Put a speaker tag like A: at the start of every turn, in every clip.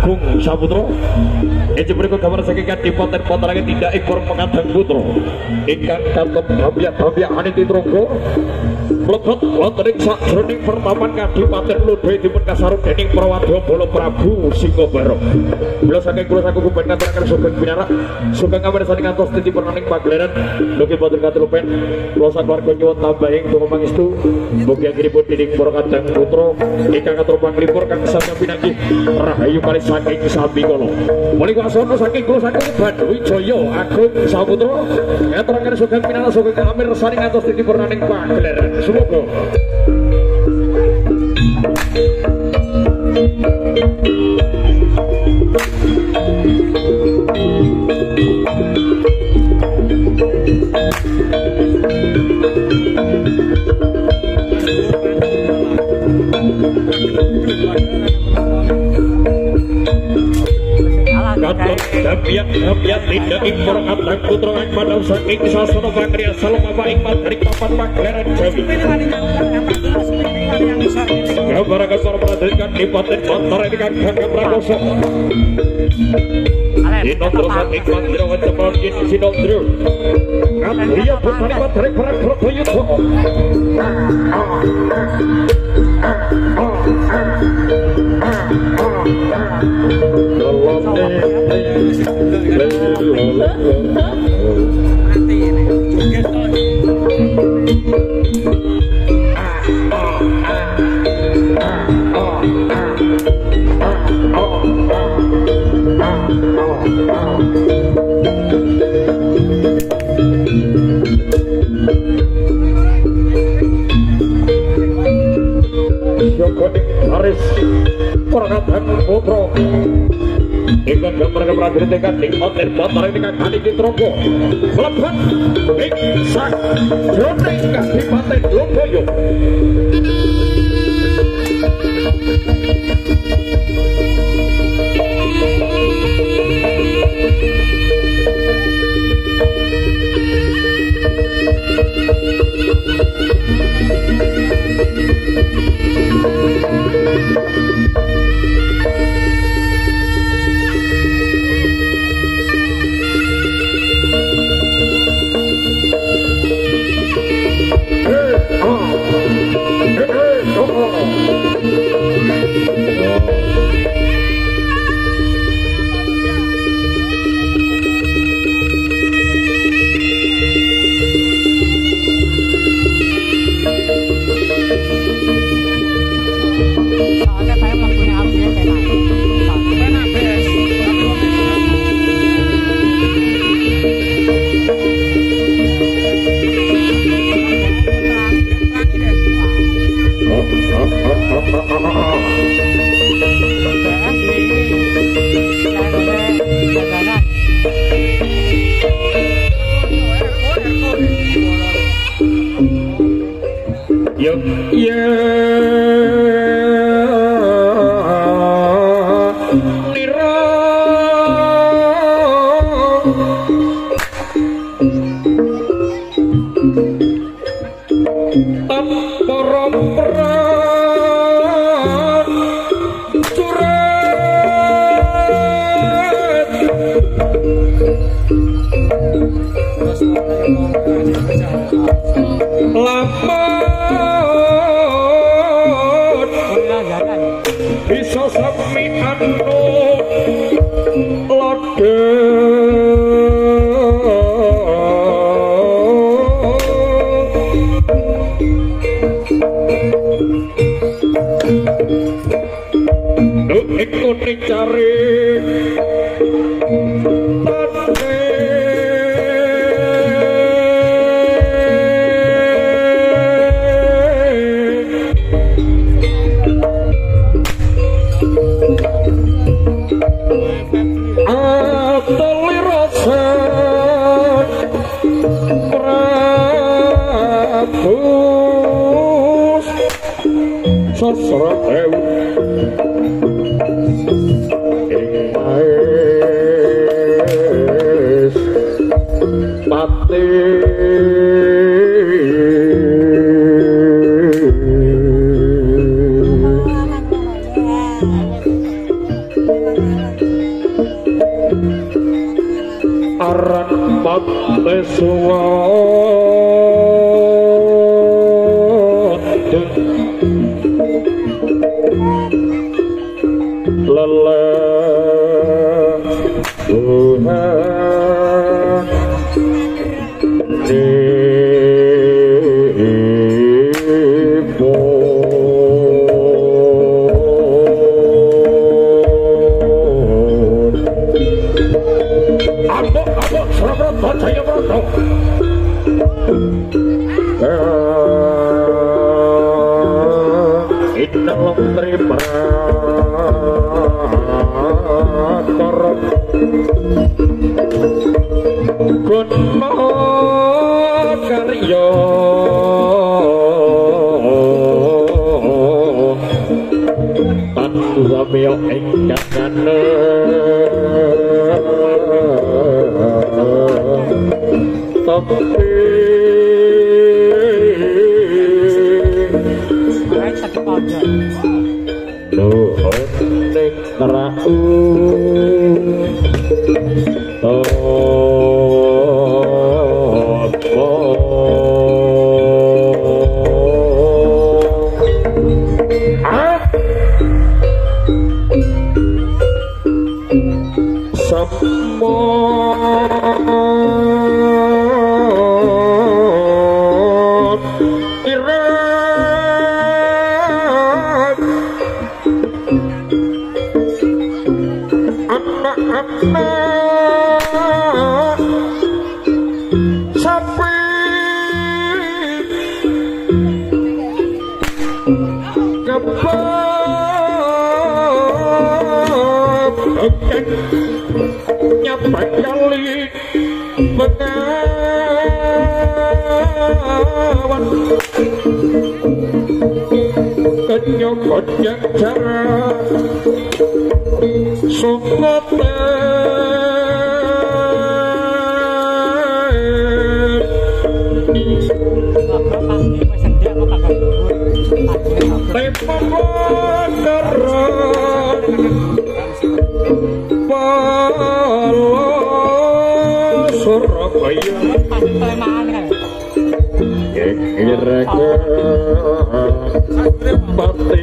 A: Agung Saputra. Ece berikut gambar saking Kadipaten Patrage tidak ekor Pekadang Putra. Ingkang katut babya-babya aniti trogo. Mlebet wonten ing sajroning pertapan Kadipaten Lodhe dipun kasarung dening Prawadya Bala Prabu Singobara. Kula saking kula saku kuben ngaturaken sugeng pinarak, sugeng kamirsaning ngantos titipun ing pagelaran mugi boten katurupen. Kula sakeluarga nyuwun tambahing donga pangestu mugi anggenipun dening para Kadang Putra ingkang atur panglipur kang sami pinanggih rahayu kali saking sami kala. Muli wasana saking kula saking Bandwijaya Agung Saputra ngaturaken sugeng pinarak sugeng kamirsaning ngantos titipun ing pagelaran. Semoga Dapiat tidak impor Kadang Putra ing padang saking sasana pakarya salama ing dari papan pagelaran Jawi. Gambar-gambar para prajurit Kadipaten Patrage Kakang Prakoso. Sinondro saking Mandra Wajapal Kini Sinondro. Katria Putra Patrage Prakoso Yudha. Haris Kadang Putra ingkang gambar-gambar prajurit ingkang Kadipaten Patrage ingkang Kaniki Trogo mlebet ing sajroning Kadipaten Lodaya. Bisa sami anu lode ikut cari sasra dewi ing maes pati aran Mateswa lele Samyo ingkang tapi nuhun ning rau nyokot yang cara sokote Surabaya kira-kira pati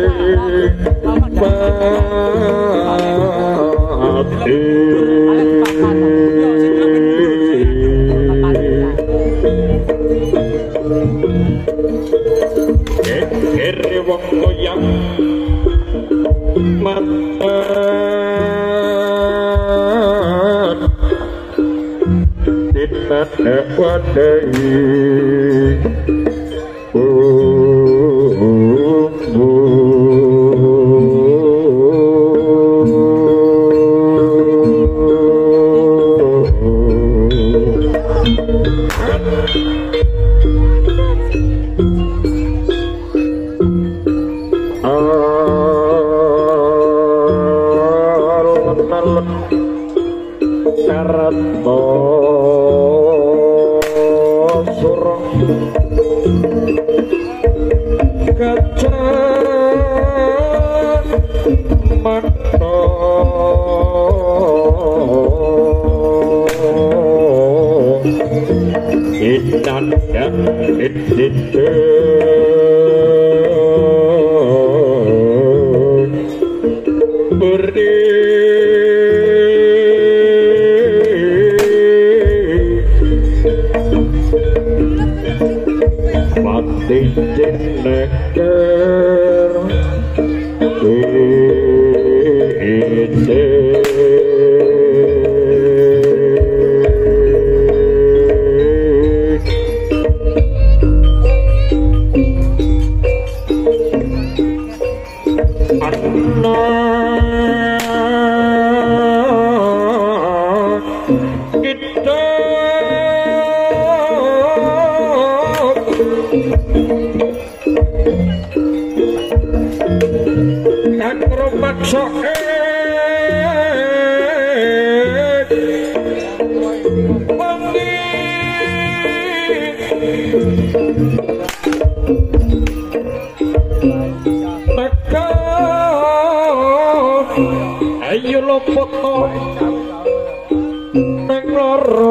A: kiri wong goyang matan tidak wadai ayo lo foto neng lor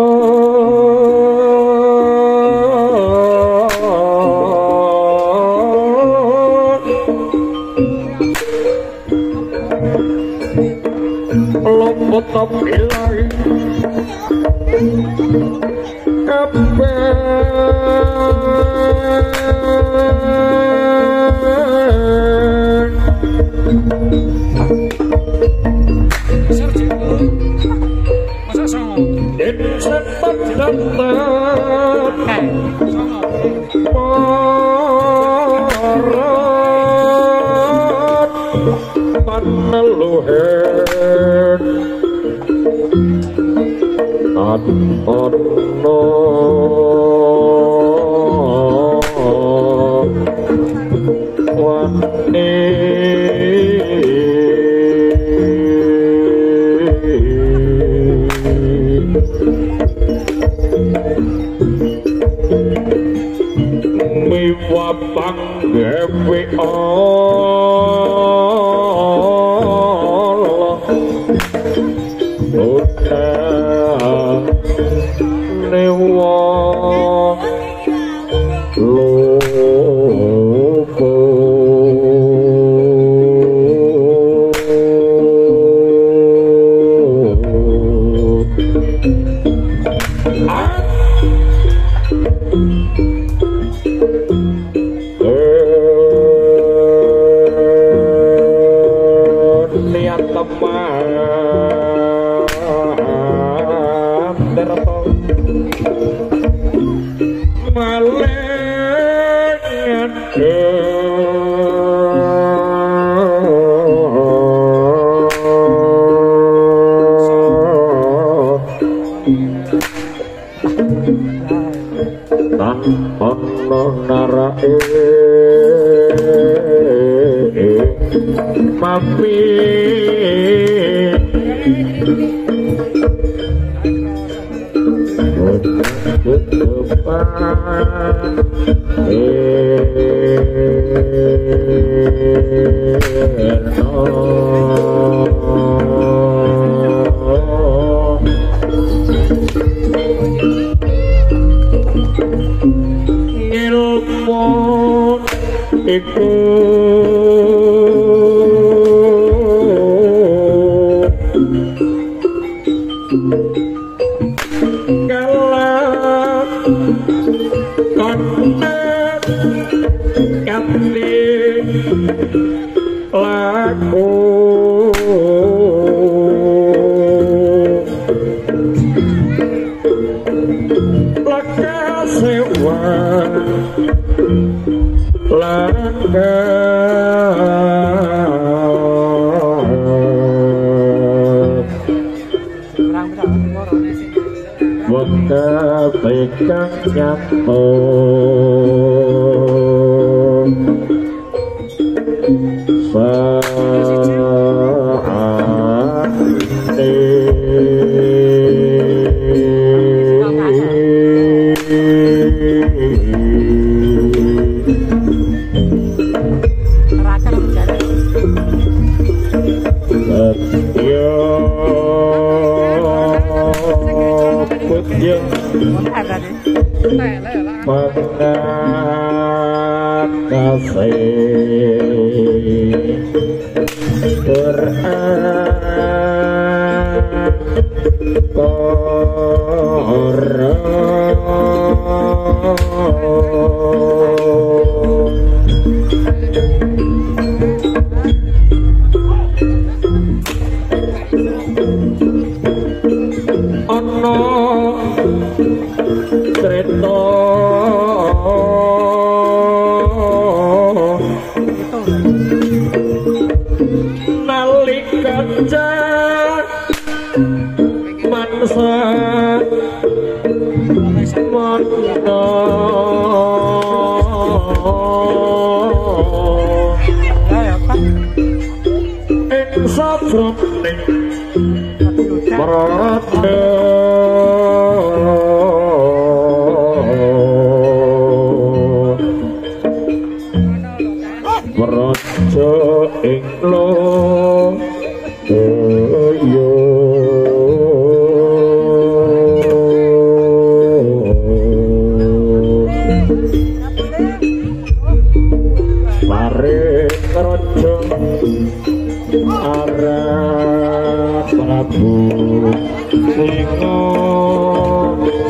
A: Prabu Singo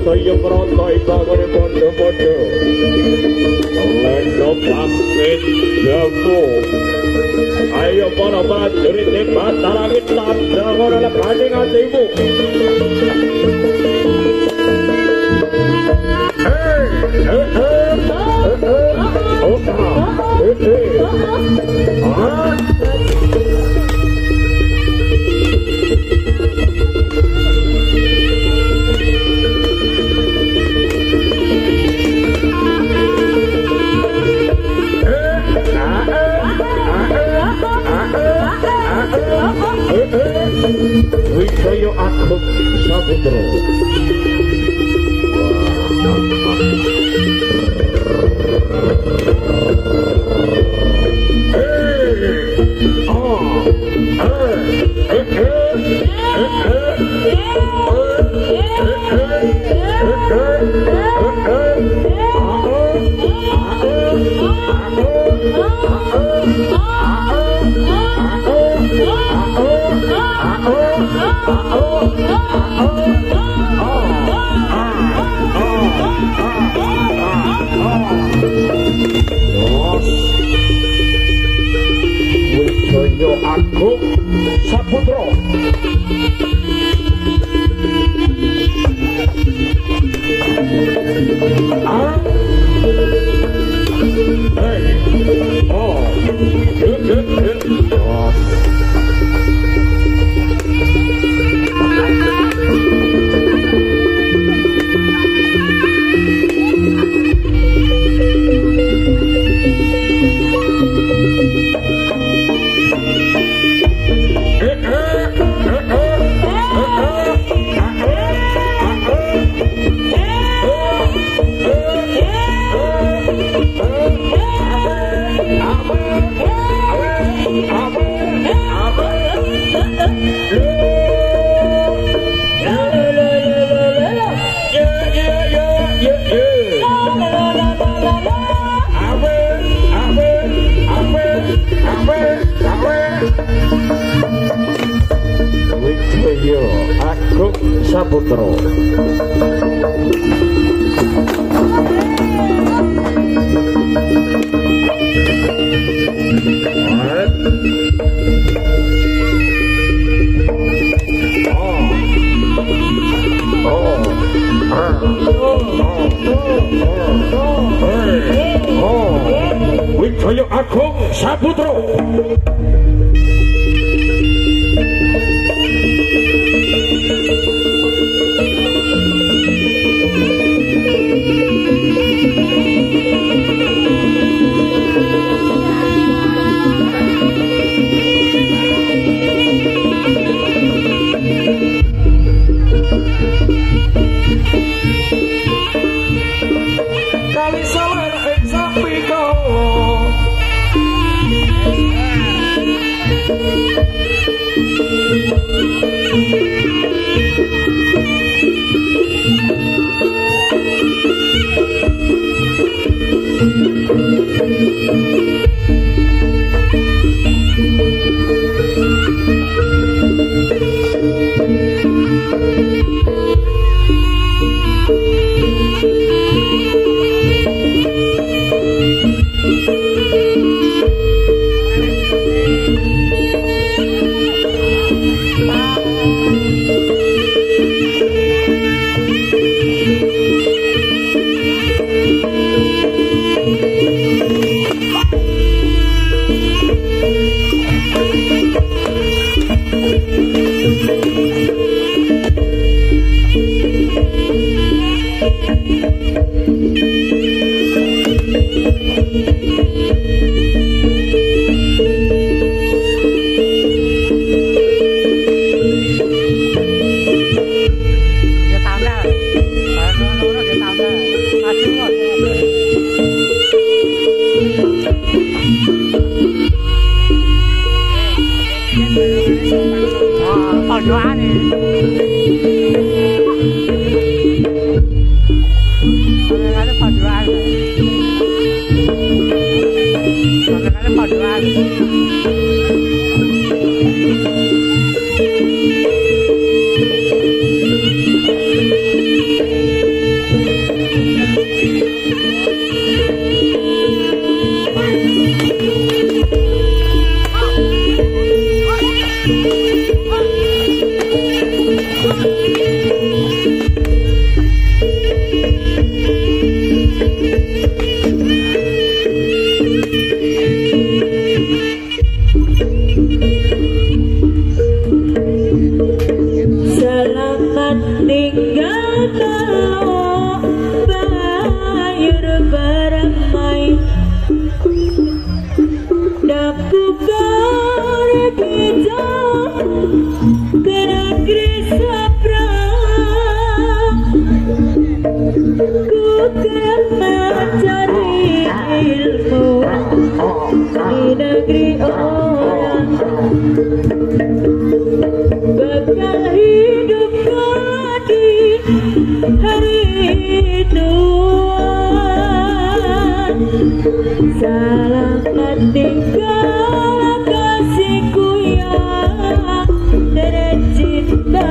A: Saya merontai bangun bodoh-bodoh Lendo pamit jamu Ayo para prajurit di Batarangin Tandang oleh banding hatimu Wijaya Agung Saputra Wijaya Agung Saputra Wijaya Agung Saputra Wijaya Agung Saputra
B: Selamat tinggal kasihku yang tercinta.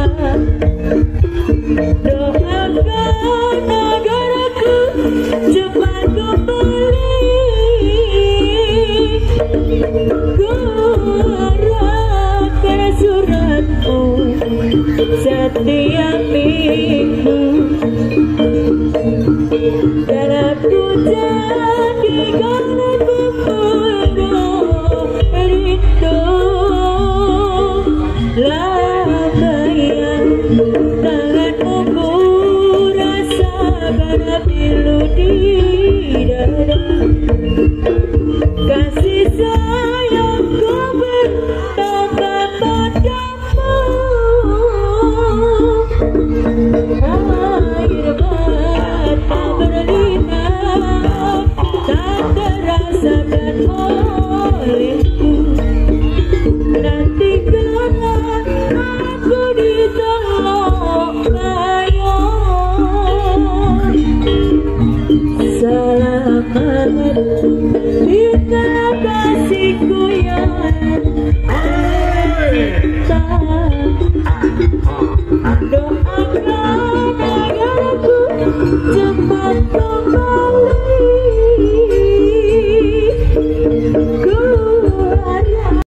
B: Doakan agar aku cepat kembali. Kuratkan suratmu setiap minggu. Dan aku jadikan aku penuh rindu. Lambaian tanganmu ku rasakan pilu di dada. Kasih sayangku bertambah padamu. Air mata berlinang tak terasakan olehku. Nanti kala aku ditolong ayun. Selamat tinggal kasihku yang tak. Doakan agar aku